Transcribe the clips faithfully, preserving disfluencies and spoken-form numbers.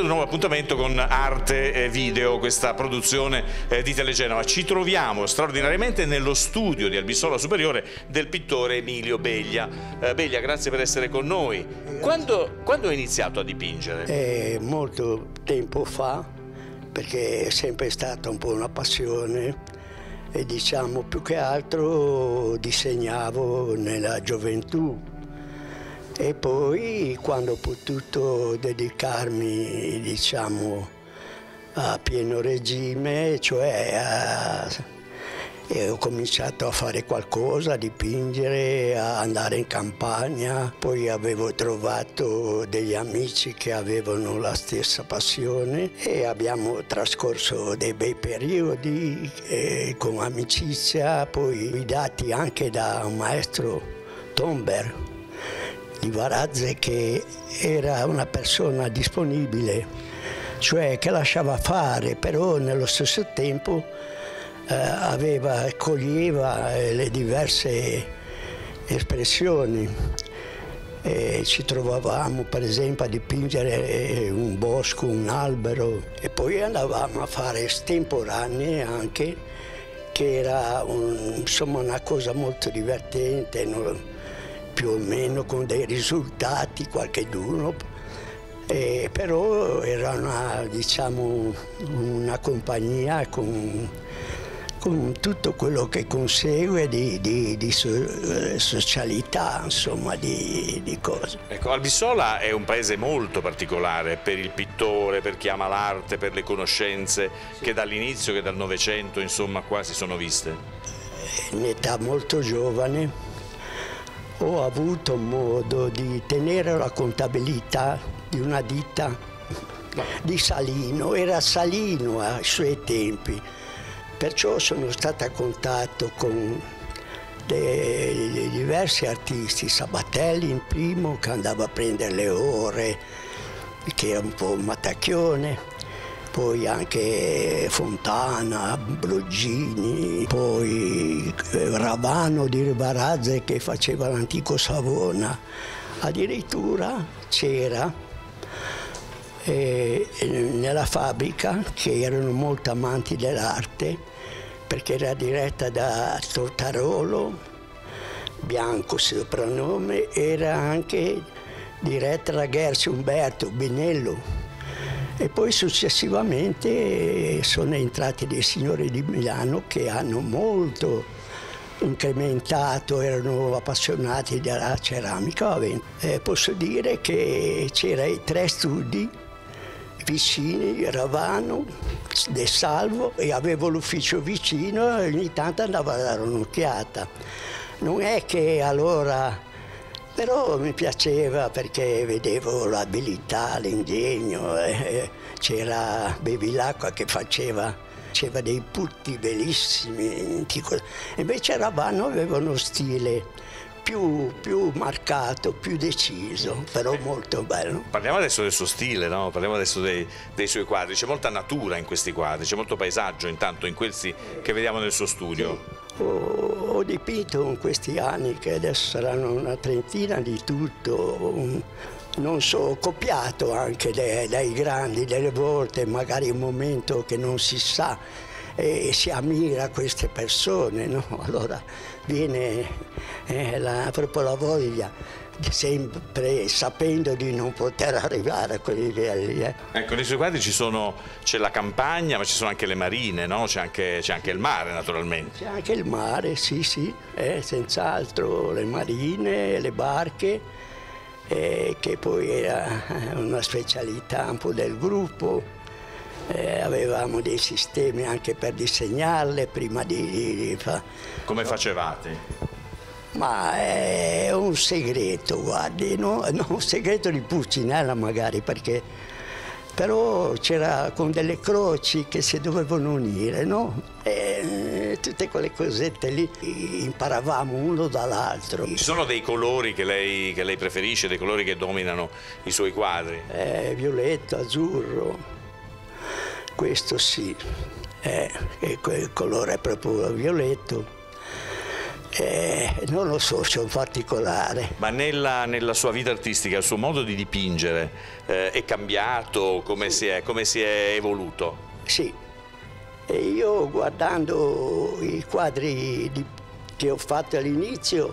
nuovo appuntamento con Arte e Video, questa produzione eh, di Telegenova. Ci troviamo straordinariamente nello studio di Albissola Superiore del pittore Emilio Beglia. Eh, Beglia, grazie per essere con noi. Quando, quando hai iniziato a dipingere? Eh, molto tempo fa, perché è sempre stata un po' una passione e diciamo più che altro disegnavo nella gioventù. E poi quando ho potuto dedicarmi, diciamo, a pieno regime, cioè a, e ho cominciato a fare qualcosa, a dipingere, a andare in campagna. Poi avevo trovato degli amici che avevano la stessa passione e abbiamo trascorso dei bei periodi eh, con amicizia, poi guidati anche da un maestro Tomber di Varazze, che era una persona disponibile, cioè che lasciava fare, però nello stesso tempo eh, aveva, coglieva eh, le diverse espressioni. E ci trovavamo per esempio a dipingere un bosco, un albero, e poi andavamo a fare estemporanee anche, che era un, insomma una cosa molto divertente, no? Più o meno con dei risultati, qualcheduno, eh, però era una, diciamo, una compagnia con, con tutto quello che consegue di, di, di so, socialità, insomma, di, di cose. Ecco, Albissola è un paese molto particolare per il pittore, per chi ama l'arte, per le conoscenze che dall'inizio, che dal Novecento, insomma, qua si sono viste. In età molto giovane ho avuto modo di tenere la contabilità di una ditta di Salino, era Salino ai suoi tempi, perciò sono stato a contatto con dei diversi artisti, Sabatelli in primo, che andava a prendere le ore, che era un po' un mattacchione, poi anche Fontana, Blogini, poi Ravano di Varazze che faceva l'antico Savona. Addirittura c'era eh, nella fabbrica, che erano molto amanti dell'arte, perché era diretta da Tortarolo, Bianco soprannome, era anche diretta da Gersi Umberto Binello. E poi successivamente sono entrati dei signori di Milano che hanno molto incrementato, erano appassionati della ceramica. Eh, posso dire che c'erano tre studi vicini, Ravano, De Salvo, e avevo l'ufficio vicino e ogni tanto andavo a dare un'occhiata. Non è che allora... Però mi piaceva perché vedevo l'abilità, l'ingegno, eh, c'era Bevilacqua che faceva, faceva dei putti bellissimi, invece Ravano aveva uno stile più, più marcato, più deciso, però molto bello. Parliamo adesso del suo stile, no? Parliamo adesso dei, dei suoi quadri, c'è molta natura in questi quadri, c'è molto paesaggio intanto in questi che vediamo nel suo studio. Sì. Ho, ho dipinto in questi anni, che adesso saranno una trentina, di tutto, non so, ho copiato anche dai, dai grandi, delle volte magari un momento che non si sa e si ammira queste persone, no? Allora viene eh, la, proprio la voglia, sempre sapendo di non poter arrivare a quei livelli. Eh. Ecco, nei suoi quadri ci sono, c'è la campagna, ma ci sono anche le marine, no? C'è anche, c'è anche il mare, naturalmente. C'è anche il mare, sì, sì, eh, senz'altro, le marine, le barche, eh, che poi era una specialità un po' del gruppo. Eh, avevamo dei sistemi anche per disegnarle prima di, di, di fa... Come facevate? Ma è un segreto, guardi, no? No, un segreto di Pulcinella magari, perché però c'era con delle croci che si dovevano unire, no? E tutte quelle cosette lì imparavamo uno dall'altro. Ci sono dei colori che lei, che lei preferisce, dei colori che dominano i suoi quadri? Eh, violetto, azzurro, questo sì, eh, il colore è proprio violetto. Eh, non lo so, c'è un particolare. Ma nella, nella sua vita artistica, il suo modo di dipingere eh, è cambiato? Come si è, come si è evoluto? Sì, e io guardando i quadri di, che ho fatto all'inizio,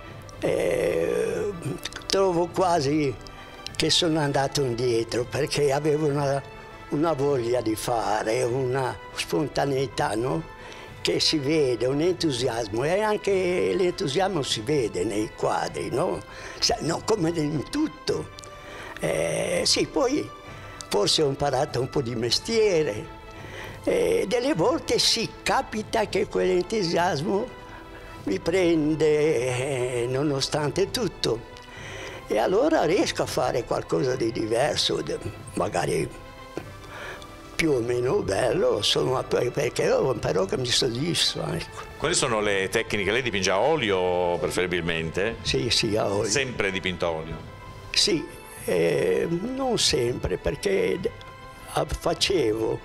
eh, trovo quasi che sono andato indietro, perché avevo una, una voglia di fare, una spontaneità, no? Che si vede, un entusiasmo, e anche l'entusiasmo si vede nei quadri, no? No, come in tutto. Eh, sì, poi forse ho imparato un po' di mestiere, e delle volte sì, capita che quell'entusiasmo mi prende eh, nonostante tutto, e allora riesco a fare qualcosa di diverso, magari più o meno bello, insomma, perché io però che mi soddisfa. Ecco. Quali sono le tecniche? Lei dipinge a olio preferibilmente? Sì, sì, a olio. Sempre dipinto a olio? Sì, eh, non sempre, perché facevo,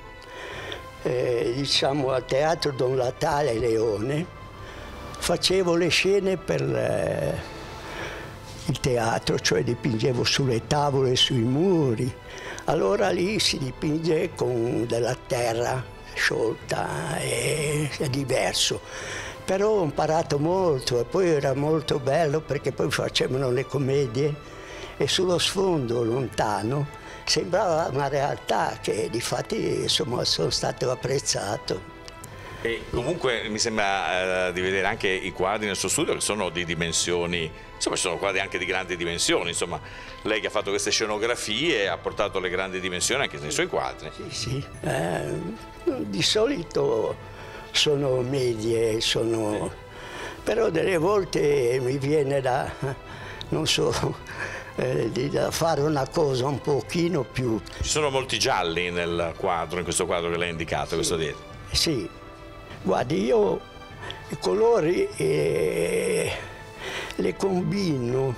eh, diciamo, al Teatro Don Latale Leone, facevo le scene per eh, il teatro, cioè dipingevo sulle tavole e sui muri. Allora lì si dipinge con della terra sciolta, è, è diverso. Però ho imparato molto, e poi era molto bello perché poi facevano le commedie e sullo sfondo lontano sembrava una realtà che difatti insomma sono stato apprezzato. E comunque mi sembra eh, di vedere anche i quadri nel suo studio che sono di dimensioni, insomma sono quadri anche di grandi dimensioni, insomma lei che ha fatto queste scenografie ha portato le grandi dimensioni anche nei suoi quadri. Sì, sì, eh, di solito sono medie, sono... però delle volte mi viene da, non so, eh, da fare una cosa un pochino più... Ci sono molti gialli nel quadro, in questo quadro che lei ha indicato, sì, questo dietro. Sì. Guardi, io i colori eh, le combino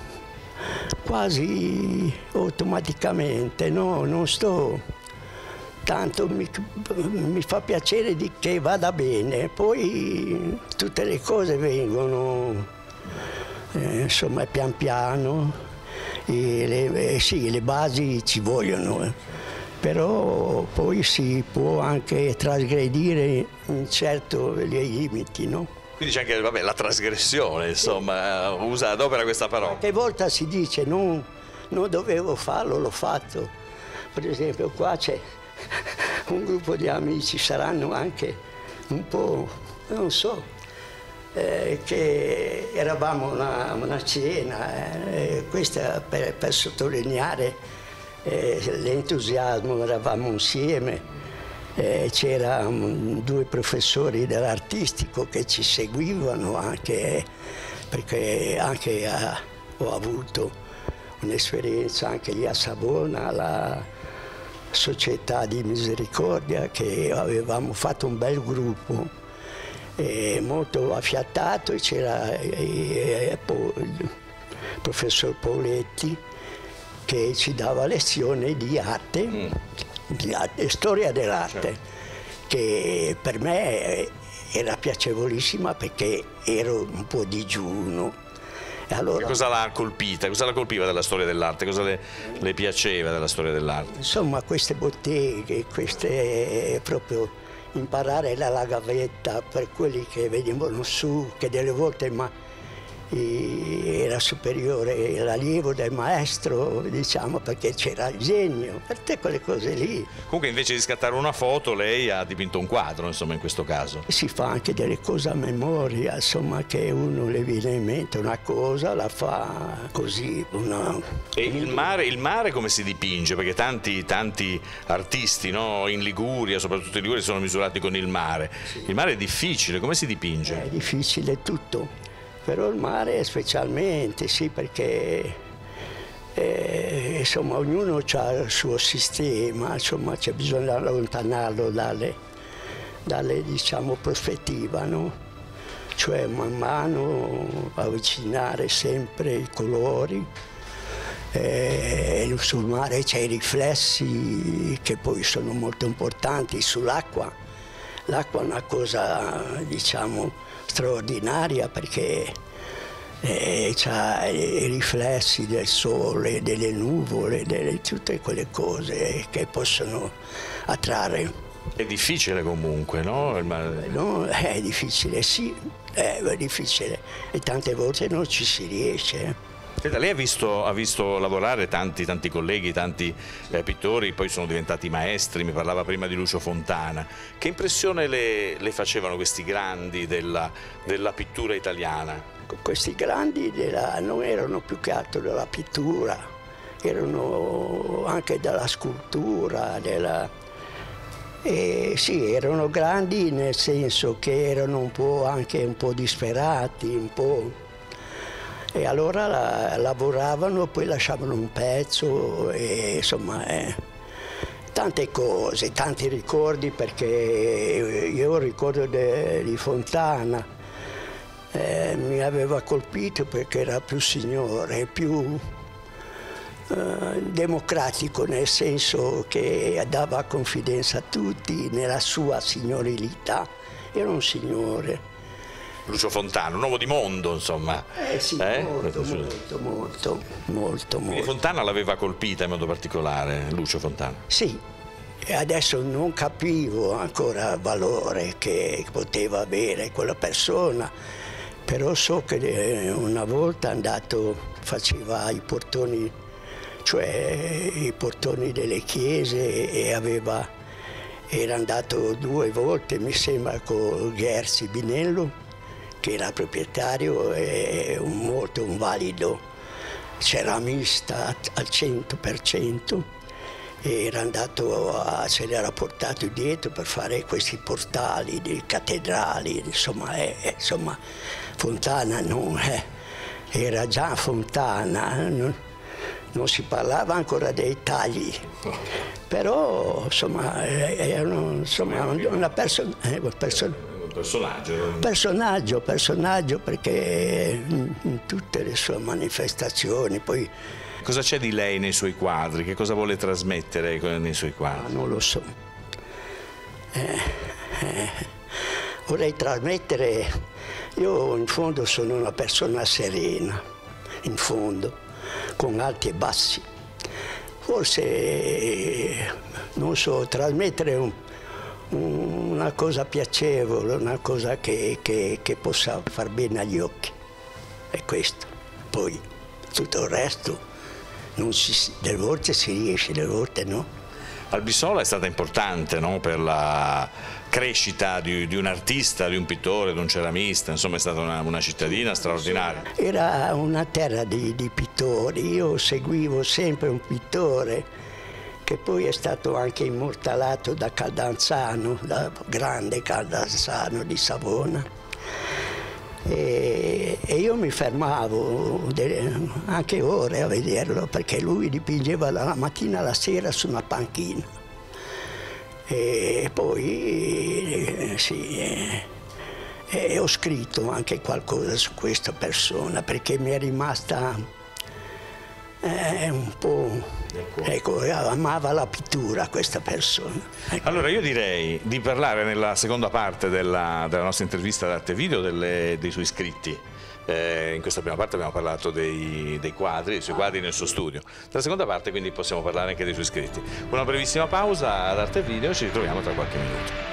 quasi automaticamente, no? Non sto tanto, mi, mi fa piacere di che vada bene, poi tutte le cose vengono, eh, insomma, pian piano, e le, eh, sì, le basi ci vogliono. Eh. Però poi si può anche trasgredire in certo dei limiti, no? Quindi c'è anche vabbè, la trasgressione, insomma, sì. Usa, adopera questa parola. Qualche volta si dice non, non dovevo farlo, l'ho fatto. Per esempio qua c'è un gruppo di amici, saranno anche un po', non so, eh, che eravamo una, una cena, eh, questa per, per sottolineare Eh, l'entusiasmo, eravamo insieme, eh, c'erano due professori dell'artistico che ci seguivano anche, perché anche a, ho avuto un'esperienza anche lì a Savona, alla Società di Misericordia, che avevamo fatto un bel gruppo, eh, molto affiatato, e c'era eh, il professor Pauletti, che ci dava lezioni di arte, mm. di arte, storia dell'arte, certo, che per me era piacevolissima perché ero un po' digiuno. E allora, che cosa l'ha colpita? Cosa la colpiva della storia dell'arte? Cosa le, le piaceva della storia dell'arte? Insomma, queste botteghe, queste proprio imparare la gavetta per quelli che venivano su, che delle volte ma era superiore l'allievo del maestro, diciamo, perché c'era il genio, per te quelle cose lì. Comunque invece di scattare una foto lei ha dipinto un quadro, insomma, in questo caso. Si fa anche delle cose a memoria, insomma, che uno le viene in mente una cosa, la fa così. Una... E il mare, il mare come si dipinge? Perché tanti, tanti artisti, no, in Liguria, soprattutto in Liguria, sono misurati con il mare. Sì. Il mare è difficile, come si dipinge? È difficile tutto. Però il mare specialmente, sì, perché eh, insomma ognuno ha il suo sistema, insomma c'è bisogno di allontanarlo dalle, dalle diciamo, prospettive, no? Cioè man mano avvicinare sempre i colori, eh, sul mare c'è i riflessi che poi sono molto importanti, sull'acqua. L'acqua è una cosa, diciamo, straordinaria perché eh, ha i riflessi del sole, delle nuvole, delle, tutte quelle cose che possono attrarre. È difficile comunque, no? No, è difficile, sì, è difficile e tante volte non ci si riesce. Senta, lei ha visto, ha visto lavorare tanti, tanti colleghi, tanti eh, pittori, poi sono diventati maestri, mi parlava prima di Lucio Fontana. Che impressione le, le facevano questi grandi della, della pittura italiana? Questi grandi della, non erano più che altro della pittura, erano anche della scultura, della... E sì, erano grandi nel senso che erano un po' anche un po' disperati, un po'... E allora la, lavoravano, poi lasciavano un pezzo e insomma eh, tante cose, tanti ricordi, perché io ricordo de, di Fontana, eh, mi aveva colpito perché era più signore, più eh, democratico, nel senso che dava confidenza a tutti nella sua signorilità, era un signore. Lucio Fontana, un uomo di mondo, insomma. Eh sì, eh? molto, molto, molto, molto, molto. Fontana l'aveva colpita in modo particolare, Lucio Fontana? Sì, e adesso non capivo ancora il valore che poteva avere quella persona, però so che una volta è andato, faceva i portoni, cioè i portoni delle chiese e aveva, era andato due volte, mi sembra, con Gherzi Binello, che era proprietario e un molto un valido ceramista al cento per cento, e era andato a, se l'era portato dietro per fare questi portali di cattedrali, insomma, eh, insomma Fontana non, eh, era già Fontana, non, non si parlava ancora dei tagli, però insomma era insomma, una persona, eh, una persona Personaggio. Personaggio, personaggio, perché in tutte le sue manifestazioni poi... Cosa c'è di lei nei suoi quadri? Che cosa vuole trasmettere nei suoi quadri? Ah, non lo so. Eh, eh, vorrei trasmettere... Io in fondo sono una persona serena, in fondo, con alti e bassi. Forse, non so, trasmettere un... una cosa piacevole, una cosa che, che, che possa far bene agli occhi, è questo. Poi tutto il resto, non si, delle volte si riesce, delle volte no. Albissola è stata importante, no? Per la crescita di, di un artista, di un pittore, di un ceramista, insomma è stata una, una cittadina straordinaria. Era una terra di, di pittori, io seguivo sempre un pittore che poi è stato anche immortalato da Caldanzano, da grande Caldanzano di Savona. E, e io mi fermavo delle, anche ore a vederlo, perché lui dipingeva dalla mattina alla sera su una panchina. E poi sì, e, e ho scritto anche qualcosa su questa persona, perché mi è rimasta eh, un po'... Ecco, amava la pittura questa persona. Ecco. Allora io direi di parlare nella seconda parte della, della nostra intervista ad Arte Video delle, dei suoi scritti. Eh, in questa prima parte abbiamo parlato dei, dei quadri, dei suoi quadri nel suo studio. Nella seconda parte quindi possiamo parlare anche dei suoi scritti. Una brevissima pausa ad Arte Video e ci ritroviamo tra qualche minuto.